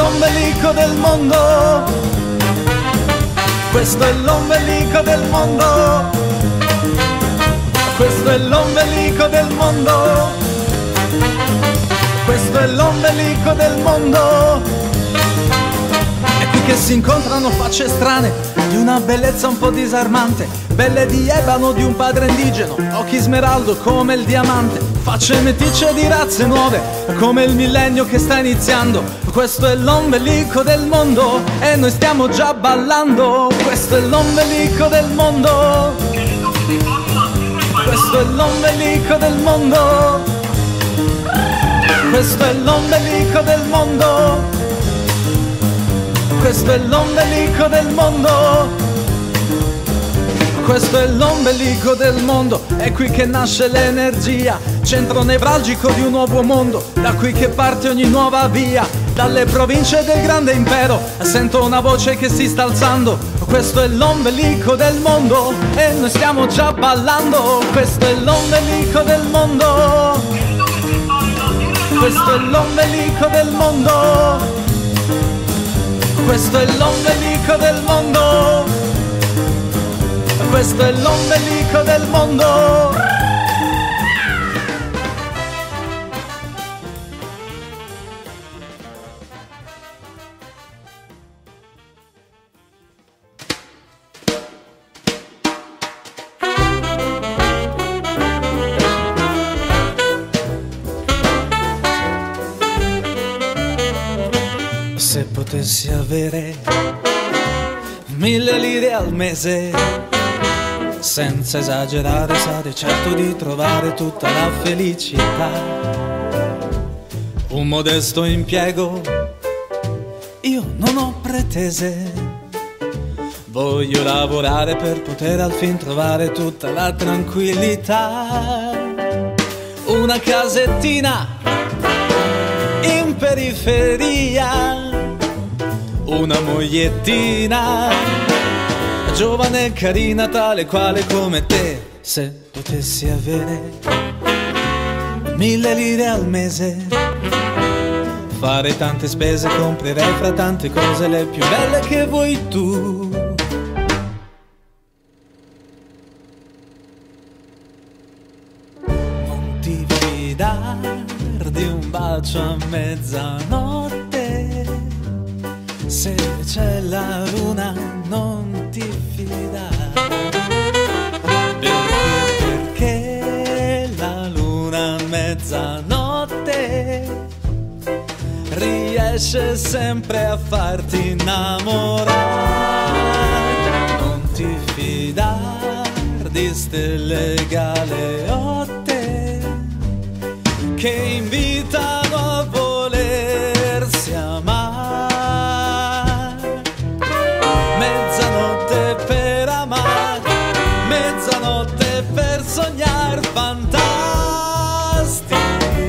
l'ombelico del mondo, questo è l'ombelico del mondo, questo è l'ombelico del mondo, questo è l'ombelico del mondo. È qui che si incontrano facce strane, di una bellezza un po' disarmante, belle di ebano di un padre indigeno, occhi smeraldo come il diamante, facce meticce di razze nuove, come il millennio che sta iniziando. Questo è l'ombelico del mondo e noi stiamo già ballando. Questo è l'ombelico del mondo, questo è l'ombelico del mondo, questo è l'ombelico del mondo, questo è l'ombelico del mondo, questo è l'ombelico del mondo. È qui che nasce l'energia, centro nevralgico di un nuovo mondo, da qui che parte ogni nuova via, dalle province del grande impero sento una voce che si sta alzando. Questo è l'ombelico del mondo e noi stiamo già ballando. Questo è l'ombelico del mondo, questo è l'ombelico del mondo, questo è l'ombelico del mondo, questo è l'ombelico del mondo. Se potessi avere 1000 lire al mese, senza esagerare sarei certo di trovare tutta la felicità. Un modesto impiego, io non ho pretese, voglio lavorare per poter al fin trovare tutta la tranquillità. Una casettina in periferia, una mogliettina giovane e carina, tale quale come te. Se potessi avere 1000 lire al mese, fare tante spese, comprerei fra tante cose le più belle che vuoi tu. Non ti fidar di un bacio a mezzanotte, se c'è la luna non ti fidare, perché la luna a mezzanotte riesce sempre a farti innamorare. Non ti fidar di stelle galeotte che invitano a volersi amare. Mezzanotte per amare, mezzanotte per sognare, fantasticare.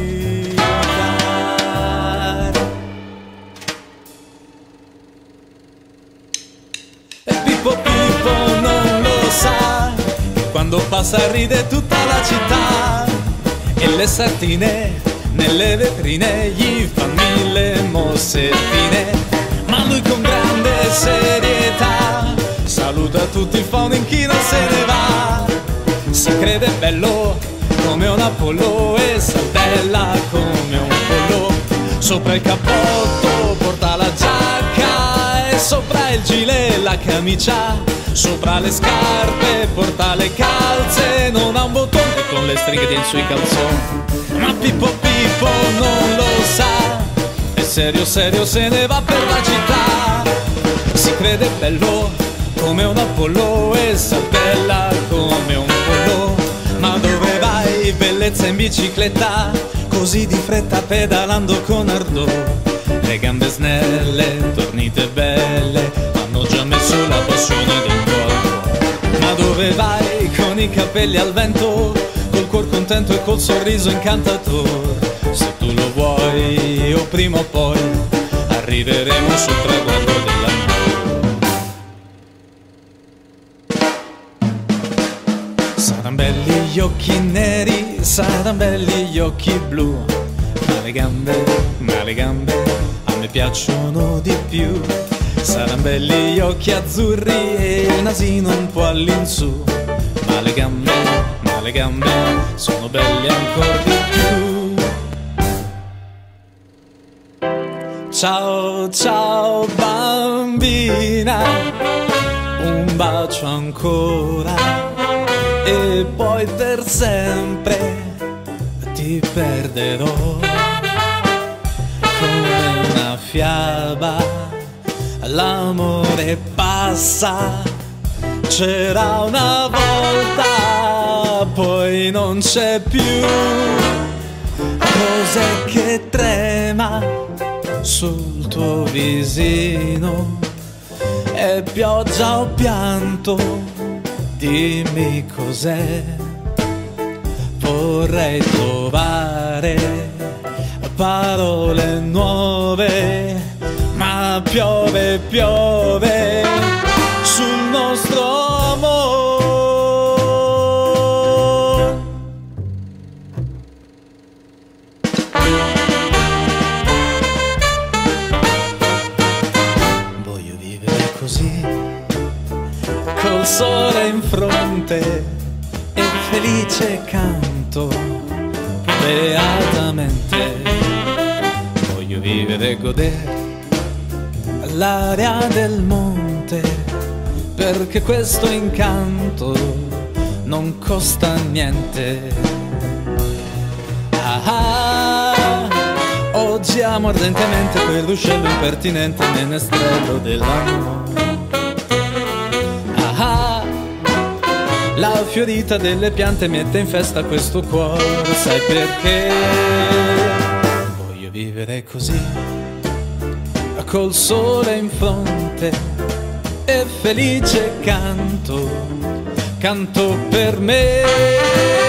E Pippo Pippo non lo sa che quando passa ride tutta la città, e le sardine nelle vetrine gli fa 1000 mossettine, ma lui con grande serietà saluta tutti, fa un inchino e se ne va. Si crede bello come un Apollo e saltella come un pollo, sopra il cappotto porta la giacca e sopra il gilet la camicia, sopra le scarpe porta le calze, non ha un bottone e con le stringhe tiene sui calzoni. Ma Pippo Pippo non lo sa, è serio serio se ne va per la città. Si crede bello come un Apollo e saltella come un pollo, ma dove vai bellezza in bicicletta, così di fretta pedalando con ardore. Le gambe snelle, tornite belle, hanno già messo la passione del cuore. Ma dove vai con i capelli al vento, col cuor contento e col sorriso incantatore. Se tu lo vuoi o prima o poi arriveremo sul traguardo dell'amore. Saranno belli gli occhi neri, saranno belli gli occhi blu, ma le gambe mi piacciono di più. Saranno belli gli occhi azzurri e il nasino un po' all'insù, ma le gambe sono belli ancora di più. Ciao ciao bambina, un bacio ancora e poi per sempre ti perderò. Come una fiaba l'amore passa, c'era una volta, poi non c'è più. Cos'è che trema sul tuo visino? È pioggia o pianto? Dimmi cos'è. Vorrei trovare parole nuove, ma piove, piove sul nostro amore. Voglio vivere così, col sole in fronte e felice canto beatamente. Voglio vivere e godere l'aria del monte, perché questo incanto non costa niente. Ah, oggi amo ardentemente quell'uccello impertinente, menestrello dell'amore. Ah, la fiorita delle piante mette in festa questo cuore, sai perché? Voglio vivere così, col sole in fronte e felice canto, canto per me.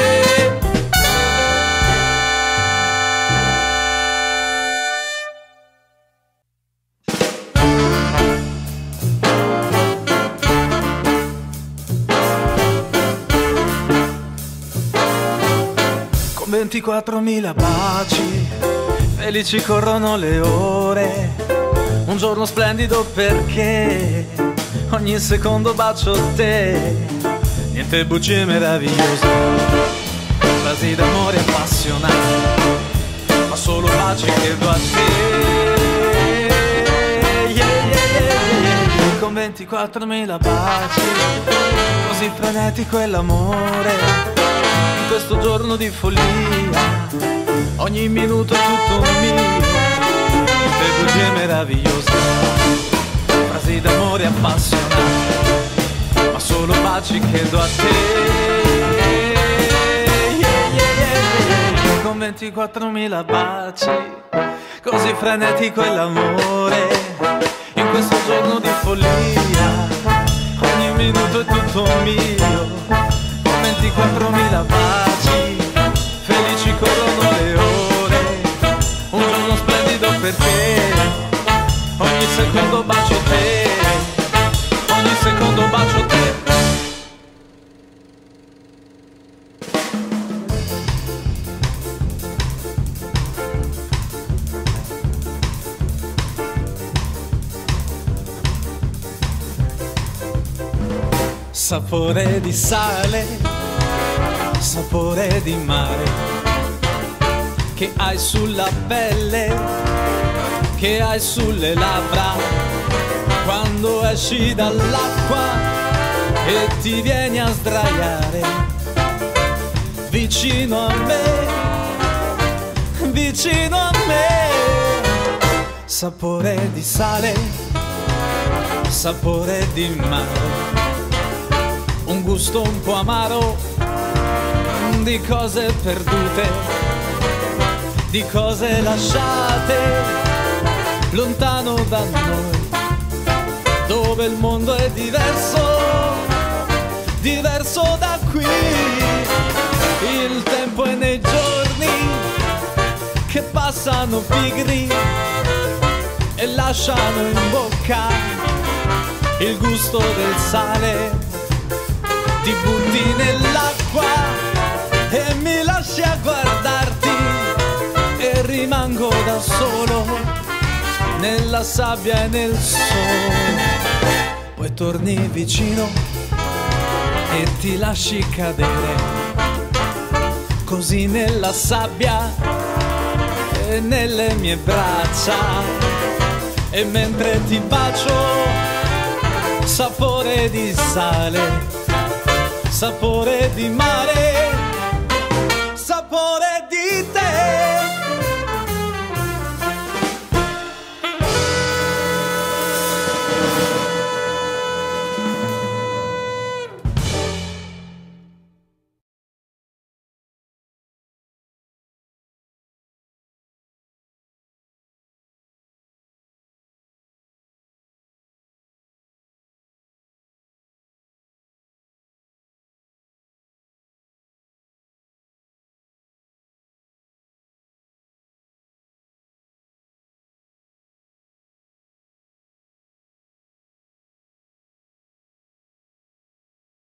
Con 24.000 baci, felici corrono le ore. Un giorno splendido perché ogni secondo bacio te. Niente bugie meravigliose, frasi d'amore appassionate, ma solo baci chiedo a te. Con 24.000 baci, così frenetico è l'amore. In questo giorno di follia, ogni minuto è tutto mio. Bugie meravigliose, frasi d'amore appassionate, ma solo baci chiedo a te. Con 24.000 baci, così frenetico è l'amore. In questo giorno di follia, ogni minuto è tutto mio. Con 24.000 baci, felici corrono le ore. Un giorno splendido perché ogni secondo bacio te, ogni secondo bacio te. Sapore di sale, sapore di mare, che hai sulla pelle, che hai sulle labbra, quando esci dall'acqua e ti vieni a sdraiare vicino a me, vicino a me. Sapore di sale, sapore di mare, un gusto un po' amaro di cose perdute, di cose lasciate lontano da noi, dove il mondo è diverso, diverso da qui. Il tempo è nei giorni che passano pigri e lasciano in bocca il gusto del sale. Ti butti nell'acqua e mi lasci a guardarti e rimango da solo nella sabbia e nel sole. Poi torni vicino e ti lasci cadere così nella sabbia e nelle mie braccia. E mentre ti bacio, sapore di sale, sapore di mare, sapore